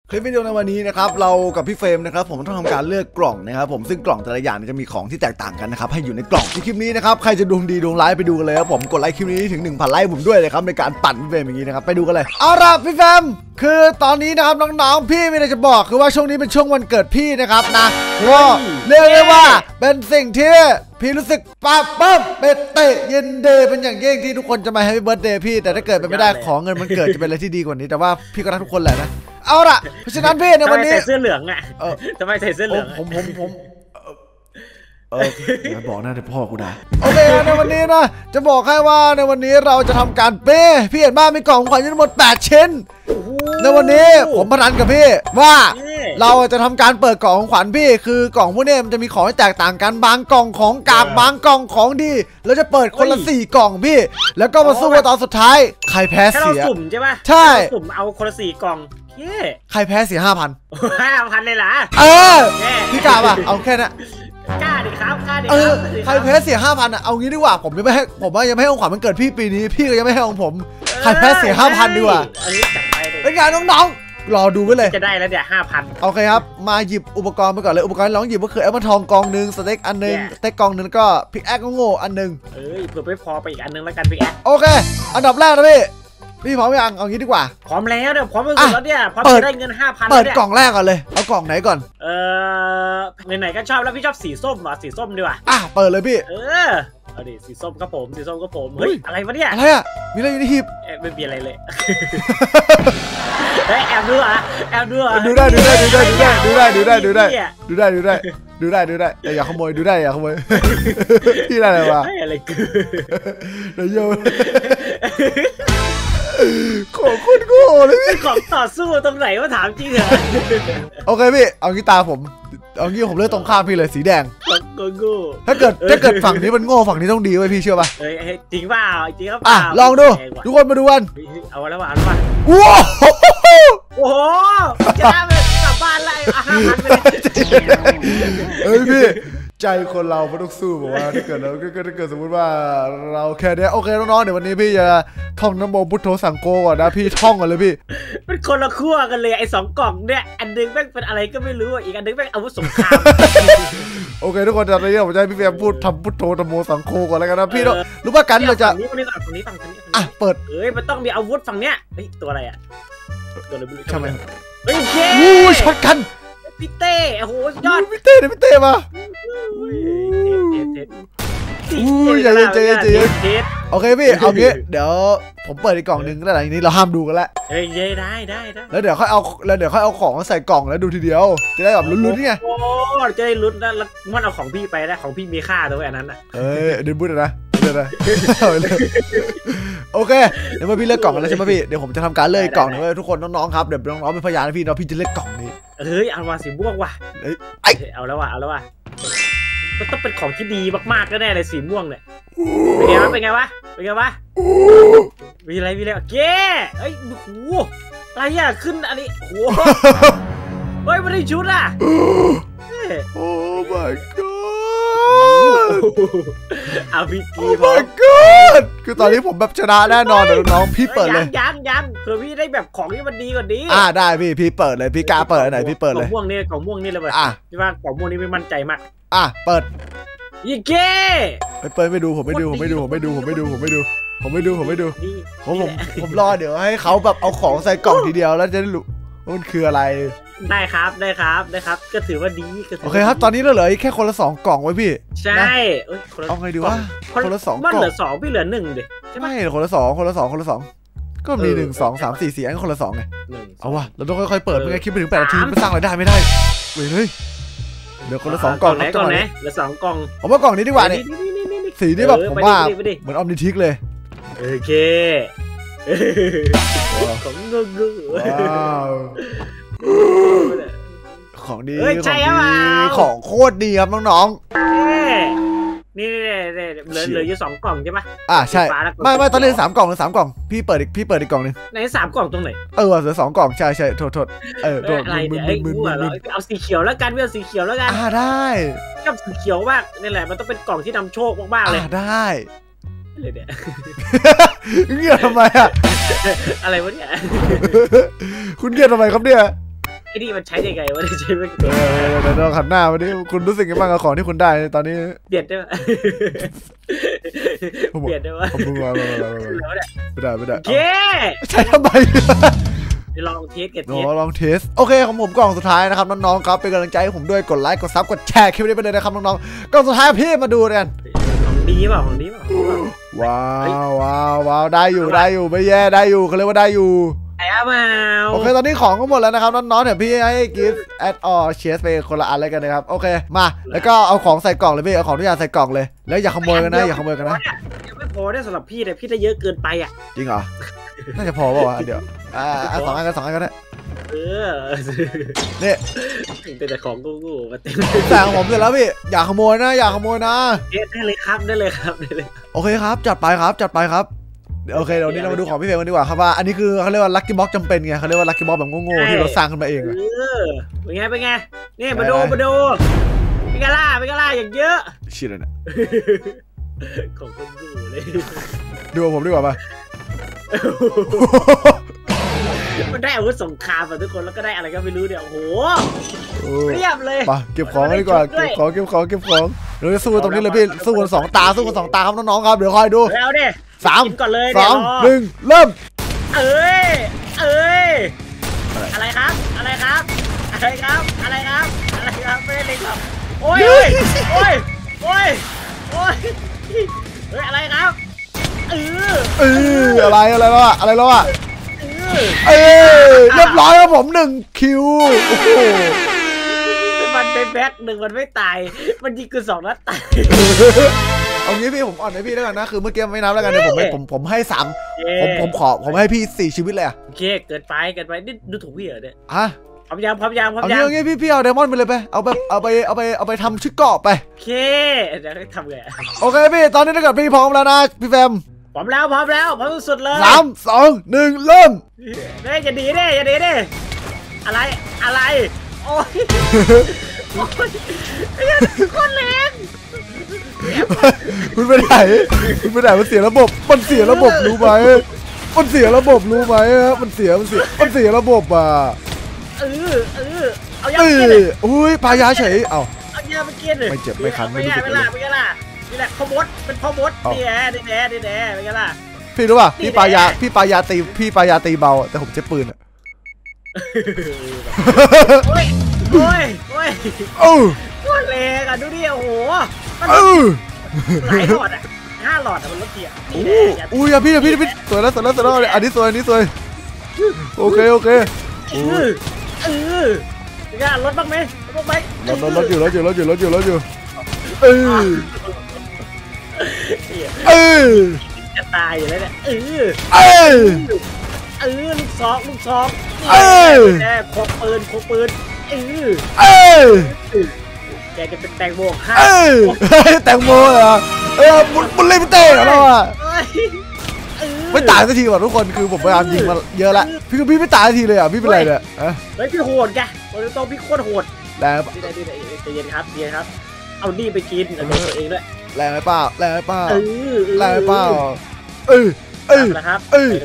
คลิปวิดีโอในวันนี้นะครับเรากับพี่เฟรมนะครับผมต้องทำการเลือกกล่องนะครับผมซึ่งกล่องแต่ละอย่างจะมีของที่แตกต่างกันนะครับให้อยู่ในกล่องในคลิปนี้นะครับใครจะดวงดีดวงร้ายไปดูกันเลยครับผมกดไลค์คลิปนี้ถึง 1,000 ไลค์ผมด้วยเลยครับในการปั่นพี่เฟรมอย่างนี้นะครับไปดูกันเลยเอาล่ะพี่เฟรมคือตอนนี้นะครับน้องๆพี่มีอะไรจะบอกคือว่าช่วงนี้เป็นช่วงวันเกิดพี่นะครับนะก็เรียกได้ว่าเป็นสิ่งที่พี่รู้สึกปรับปั๊บเป็นเตะเย็นเดย์เป็นอย่างยิ่งที่ทุกคนจะมาแฮปปี้เบิร์ธเดย์พี่แต่ถ้าเกิดเป็นไม่ได้ขอเงินมันเกิดจะเป็นอะไรที่ดีกว่านี้แต่ว่าพี่ก็รักทุกคนแหละนะเอาล่ะเพราะฉะนั้นพี่ในวันนี้ใส่เสื้อเหลืองอ่ะทำไมใส่เสื้อเหลืองผมบอกนะเดี๋ยวพ่อกูด่าโอเคในวันนี้นะจะบอกให้ว่าในวันนี้เราจะทำการเป้พี่เห็นบ้างมีกล่องขวัญทั้งหมด8ชิ้นในวันนี้ผมพนันกับพี่ว่าเราจะทำการเปิดกล่องของขวัญพี่คือกล่องพวกนี้มันจะมีของที่แตกต่างกันบางกล่องของกากบางกล่องของดีเราจะเปิดคนละ4กล่องพี่แล้วก็มาสู้กันตอนสุดท้ายใครแพ้เสียสุ่มใช่ป่ะใช่สุ่มเอาคนละ4กล่องใครแพ้เสีย 5,000เลยเหรอพี่กล้าป่ะเอาแค่นั้นกล้าดิครับกล้าดิใครแพ้เสีย5,000อ่ะเอางี้ดีกว่าผมยังไม่ให้ผมว่ายังไม่ให้ของขวัญมันเกิดพี่ปีนี้พี่ก็ยังไม่ให้ของผมใครแพ้เสีย5,000ดีกว่าอันนี้จัดไปเลยเป็นไงน้องๆรอดูไว้เลยจะได้แล้วเนี่ย5,000 โอเคครับมาหยิบอุปกรณ์ไปก่อนเลยอุปกรณ์น้องหยิบก็คือแอปเปิลทองกองนึงสเต็กอันนึงสเต็กกองนึงก็พิกแอคโง่อันนึงเผื่อไม่พอไปอีกอันนึงแล้วกันพิกแอคโอเคอันดับแรกนะพี่พร้อมยังเอางี้ดีกว่าพร้อมแล้วเดี๋ยวพร้อมสุดแล้วเนี่ยพร้อมจะได้เงิน5,000 เปิดกล่องแรกก่อนเลยเอากล่องไหนก่อนไหนๆก็ชอบแล้วพี่ชอบสีส้มเหรอสีส้มดีกว่าเปิดเลยพี่เอาดิสีส้มครับผมสีส้มครับผมเฮ้ยอะไรวะเนี่ยอะไรอ่ะมีอะไรอยู่ในหีบไม่มีอะไรเลยแอบดูอ่ะแอบดูอ่ะดูได้แต่อย่าขโมยดูได้อย่าขโมยพี่ได้อะไรวะอะไรกูเดี๋ยวโยนของคุณโง่เลยของต่อสู้ตรงไหนว่าถามจริงเหรอโอเคพี่เอากีตาร์ผมเอางี้ผมเลือกตรงข้ามพี่เลยสีแดงโง่ถ้าเกิดฝั่งนี้มันโง่ฝั่งนี้ต้องดีไว้พี่เชื่อป่ะจริงเปล่าจริงครับลองดูทุกคนมาดูกันเอาแล้วเอาแล้วว้าวโอ้โหจะได้ไปกลับบ้านไร5,000ไปเลยพี่ใจคนเราไม่ต้องสู้บอกว่าถ้าเกิดสมมติว่าเราแค่นี้โอเคน้องๆเดี๋ยววันนี้พี่จะท่องนโมพุทโธสังโฆก่อนนะพี่ท่องก่อนเลยพี่เป็นคนละขั้วกันเลยไอ้2กล่องเนี่ยอันนึงแม่งเป็นอะไรก็ไม่รู้อีกอันนึงแม่งอาวุธสงครามโอเคทุกคนตอนนี้ผมจะให้พี่เฟรมพูดทำพุทโธนโมสังโฆก่อนแล้วกันนะพี่รู้ป่ะกันเราจะฝั่งนี้เปิดมันต้องมีอาวุธฝั่งเนี้ยตัวอะไรอ่ะตัวอะไรไม่รู้ใช่ไหมช็อตกันพี่เต้โอ้โหยอดพี่เต้มาใจโอเคพี่เอางี้เดี๋ยวผมเปิดอีกกล่องนึงแล้วหลังนี้เราห้ามดูกันแล้วได้แล้วเดี๋ยวค่อยเอาของใส่กล่องแล้วดูทีเดียวจะได้แบบลุ้นๆไงโอ้จะได้ลุ้นแล้วมันเอาของพี่ไปนะของพี่มีค่าตัวอันนั้นอ่ะเดี๋ยวพูดนะโอเคเดี๋ยวมาพี่เลือกกล่องกันแล้วใช่ไหมพี่เดี๋ยวผมจะทำการเลือกกล่องนะทุกคนน้องๆครับเดี๋ยวน้องๆเป็นพยานนะพี่น้องพี่จะเลือกกล่องนี้เอามาสีม่วงว่ะเอาแล้วว่ะมันต้องเป็นของที่ดีมากๆแน่เลยสีม่วงเนี่ยเป็นไงวะมีอะไรเก้เฮ้ยโหอะไรอ่ะขึ้นอันนี้โหเฮ้ยไม่ได้ชุดอ่ะโอ้ my god เอาพี่จี oh my god คือตอนนี้ผมแบบชนะแน่นอนน้องพี่เปิดเลยยังคือพี่ได้แบบของที่มันดีกว่านี้ได้พี่เปิดเลยพี่กล้าเปิดไหนพี่เปิดเลยของม่วงนี่เลยพี่ว่าของม่วงนี่ไม่มั่นใจมากเปิดยี่เก้เปิดไม่ดูผมไม่ดูผมรอเดี๋ยวให้เขาแบบเอาของใส่กล่องทีเดียวแล้วจะได้รู้มันคืออะไรได้ครับก็ถือว่าดีโอเคครับตอนนี้เราเหลือแค่คนละ2กล่องไว้พี่ใช่เอาไงดีวะคนละ2กล่องมันเหลือ2พี่เหลือ1ดิใช่ไหมคนละ2ก็มี1 2 3 4 4อันคนละ2ไงเอาวะเราต้องค่อยๆเปิดไม่งั้นคลิปไปถึง8 นาทีไม่สร้างรายได้ไม่ได้เฮ้ยเดี๋ยวคนละ2กล่องนะก่อนนะเหลือ2กล่องผมว่ากล่องนี้ดีกว่านี่สีนี่แบบผมว่าเหมือนออมนิทิกเลยโอเคของของดีของโคตรดีครับน้องๆนี่เหลืออยู่2กล่องใช่ปะใช่ไม่ตอนนี้3กล่องหรือ3กล่องพี่เปิดอีกกล่องนึงไหน3กล่องตรงไหนเหลือ2กล่องใช่โทษอะไรเนี่ยเอาสีเขียวแล้วกันเอาสีเขียวแล้วกันได้กับสีเขียวมากนี่แหละมันต้องเป็นกล่องที่นำโชคมากๆเลยได้เลยเนี่ยเงียบทำไมอะไรวะเนี่ยคุณเงียบทำไมครับเนี่ยไอ้นี่มันใช้ยังไงวะใช้ไม่เดี๋ยวเราขันหน้าวันนี้คุณรู้สึกยังไงบ้างกับของที่คุณได้ตอนนี้เปลี่ยนได้ไหมเปลี่ยนได้ไหมผมมึงมาไม่ได้เย้ใช้ทำไมลองเทสกันเทสลองเทสโอเคของผมกล่องสุดท้ายนะครับน้องๆครับเป็นกำลังใจให้ผมด้วยกดไลค์กดซับกดแชร์คลิปนี้ไปเลยนะครับน้องๆกล่องสุดท้ายพี่มาดูกันของดีเปล่าของดีเปล่าว้าวได้อยู่ไม่แย่ได้อยู่เขาเรียกว่าได้อยู่ไอ้อามาโอเคตอนนี้ของก็หมดแล้วนะครับน้องๆเดี๋ยวพี่ให้กิฟต์แอดออเชียร์ไปคนละอันเลยกันนะครับโอเคมาแล้วก็เอาของใส่กล่องเลยพี่เอาของทุกอย่างใส่กล่องเลยแล้วอย่าขโมยกันนะยังไม่พอได้สำหรับพี่แต่พี่ได้เยอะเกินไปอ่ะจริงเหรอน่าจะพอเปล่าวะเดี๋ยว2 อันกันได้นี่แต่ของกูมาเต็มแต่ของผมเสร็จแล้วพี่อย่าขโมยนะได้เลยครับโอเคครับจัดไปครับโอเคเดี๋ยวนี้เรามาดูของพี่เฟรมกันดีกว่าครับว่าอันนี้คือเขาเรียกว่าลัคกี้บ็อกจำเป็นไงเขาเรียกว่าลัคกี้บ็อกแบบโง่ๆที่เราสร้างขึ้นมาเองเป็นไงนี่มาดูเป็นไงล่ะอย่างเยอะชิเลยเนี่ยของคนดูเลยดูผมดีกว่าป่ะมันได้อาวุธสงครามทุกคนแล้วก็ได้อะไรก็ไม่รู้เนี่ยโอ้โหเรียบเลยไปเก็บของดีกว่าเก็บของเดี๋ยวสู้ตรงนี้เลยพี่สู้กัน2 ตาครับน้องๆครับเดี๋ยวคอยดูแล้วดิ 3 ก่อนเลย 2 1เริ่มเอ้ยอะไรครับไม่ได้เลยครับโอ้ยอะไรครับอะไรแล้วอะเรียบร้อยครับผม1 คิวโอ้โหมันเป็นแบ็ค1มันไม่ตายมันยิงคือ2 นัดตายเอางี้พี่ผมอ่อนให้พี่แล้วกันนะคือเมื่อกี้ไม่นับแล้วกันเดี๋ยวผมให้3ผมให้พี่4 ชีวิตเลยอะโอเคเกินไปนี่ดูถูกพี่เหรอเนี่ยพร้อมยามเอางี้พี่เอาไดมอนด์ไปเลยไปเอาไปทำชุดเกราะไปโอเคเดี๋ยวทำไงโอเคพี่ตอนนี้ถ้าเกิดพี่พร้อมแล้วนะพี่แฟมพร้อมแล้วพร้อมสุดเลย 3 2 1เริ่มอย่าดีอะไรโอ้ยคนแรงคุณไปไหนมันเสียระบบรู้ไหมมันเสียระบบมันเสียระบบอ่ะเอายากินเลยอุ้ยปลายาเฉยเอายาไปกินเลยไม่เจ็บไม่คันไม่เป็นล่ะนี่แหละพ่อมดเป็นพ่อมดนี่แหละเป็นไงล่ะพี่รู้ป่ะพี่ปลายาตีเบาแต่ผมเจ็บปืนอ่ะโอ้ยโคตรแรงอ่ะดูดิโอ้โหหลายหลอดอ่ะ5 หลอดมันลดเกียร์อุ้ยพี่สวยแล้วอันนี้สวยโอเครถบ้างไหมรถอยู่จะตายอยู่แล้วเนี่ยลูกซองแน่โคปืนแกจะเป็นแตงโมค่ะแตงโมเหรอบุลเล่ไม่เตะเหรอไม่ตายสักทีว่ะทุกคนคือผมพยายามยิงมาเยอะแล้วพี่ไม่ตายสักทีเลยอ่ะพี่เป็นไรเนี่ยพี่โหดแกต้องพี่โคตรโหดแล้วใจเย็นครับเอาดีไปกินตัวเองด้วยแรงไหมเปล่านะครับ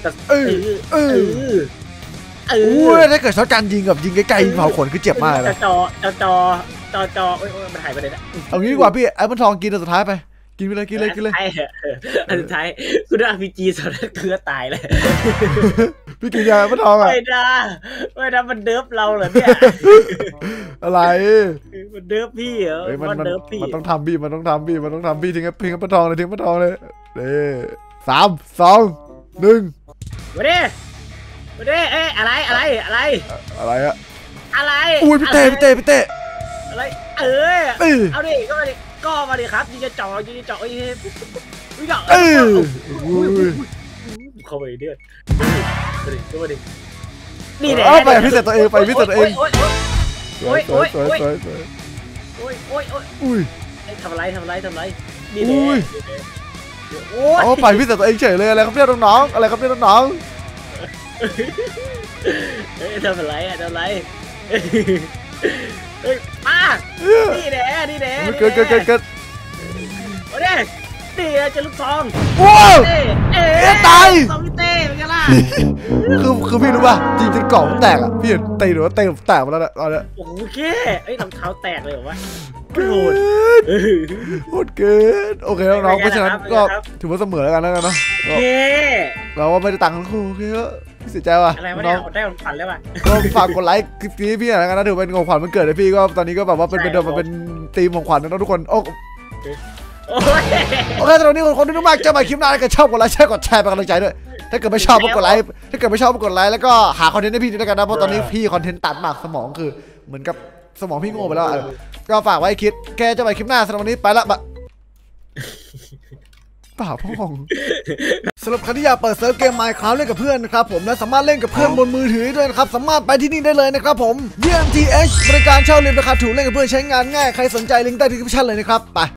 ถ้าเกิดช็อตการยิงกับยิงใกล้ๆเผาขนคือเจ็บมากเลยจอมันหายไปเลยนะเอางี้ดีกว่าพี่ไอ้มันทองกินสุดท้ายไปกินไปเลยอันสุดท้ายคุณได้ RPG สดเกลือตายเลยพี่กินยามันทองอ่ะไม่ได้มันเดิฟเราเหรอเนี่ยอะไรมันเดิฟพี่เหรอมันเดิฟพี่มันต้องทำพี่ทิ้งมันทองเลย3 2 1 มาดิอะไรอะอะไรอุ้ยพี่เต้อะไรเอาดิก็มาดิครับยิงจะจ่อเข้าไปเดือดนี่แหละไปพิเศษตัวเองโอ้ยทำอะไรนี่แหละไปพิเศษตัวเองเฉยเลยอะไรครับเนี่ยน้องอะไรครับเนี่ยน้องทำอะไรป้านี่แหละเกิดโอ้ยนี่จะลูกซองว้าวตายซองเต้เป็นไงล่ะคือพี่รู้ป่ะจริงๆกล่องมันแตกอ่ะพี่เห็นตีหรือว่าเตะแตกมาแล้วนะตอนนี้โอเคไอ้รองเท้าแตกเลยเหรอวะโหดโหดเกินโอเคน้องเพราะฉะนั้นก็ถือว่าเสมอแล้วกันนะเนาะโอเคเราว่าไม่ได้ตังค์ทั้งคู่โอเคก็เสียใจว่ะอะไรวะน้เนี่อย งได้ของขวัญแล้วว่ะก็ฝากกดไลค์คลิปนี้พี่หน่อยนะถือเป็นของขวัญวันเกิดให้พี่ก็ตอนนี้ก็แบบว่าเป็นเดิมมันเป็นธีมของขวัญนะทุกคนโอ้โอ้ยโอเคสำหรับวันนี้คนที่มากเจอใหม่คลิปหน้าถ้าชอบกดไลค์กดแชร์เป็นกำลังใจด้วยถ้าเกิดไม่ชอบก็กดไลค์ถ้าเกิดไม่ชอบก็กดไลค์แล้วก็หาคอนเทนต์ให้พี่ด้วยกันนะเพราะตอนนี้พี่คอนเทนต์ตัดมากสมองคือเหมือนกับสมองพี่โง่ไปแล้วก็ฝากไว้คิดแกเจอใหม่คลิปหน้าสำหรับวันนี้ไปละป่าพ่องสำหรับใครที่อยากเปิดเซิร์ฟเกม Minecraft เล่นกับเพื่อนนะครับผมและสามารถเล่นกับเพื่อนบนมือถือด้วยนะครับสามารถไปที่นี่ได้เลยนะครับผม DMTH บริการเช่าเรียนราคาถูกเล่นกับเพื่อนใช้งานง่ายใครสนใจลิงก์ใต้ดีสคริปชั่นเลยนะครับไป